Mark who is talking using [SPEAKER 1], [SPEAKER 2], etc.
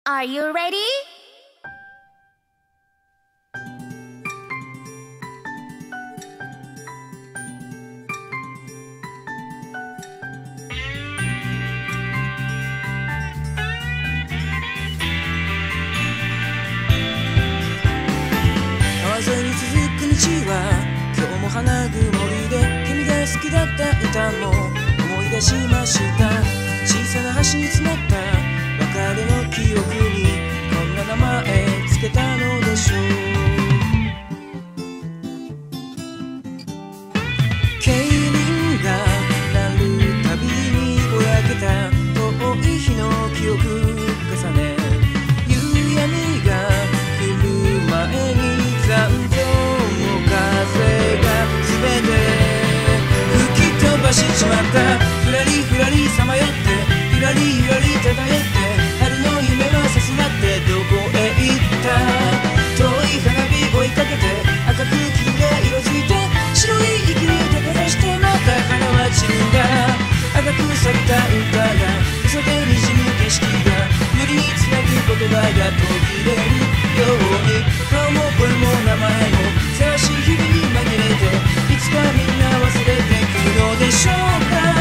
[SPEAKER 1] Are you ready?
[SPEAKER 2] 川沿いに続く道は今日も花曇りで、君が好きだった歌も思い出しました。小さな橋に積もった別れの記憶にこんな名前つけたのでしょう。競輪が鳴るたびにぼやけた遠い日の記憶重ね、夕闇が来る前に残像の風が全て吹き飛ばしちまった。ふらりふらりさまよって、ゆらりゆらり漂って、春の夢はさすがってどこへ行った。遠い花火追いかけて、赤く木が色づいて、白い息に手かざしてまた花は散るんだ。赤く咲いた歌が嘘でにじむ景色が無理につなぐ言葉が途切れるように、顔も声も名前もせわしい日々に紛れて、いつかみんな忘れてくるのでしょうか。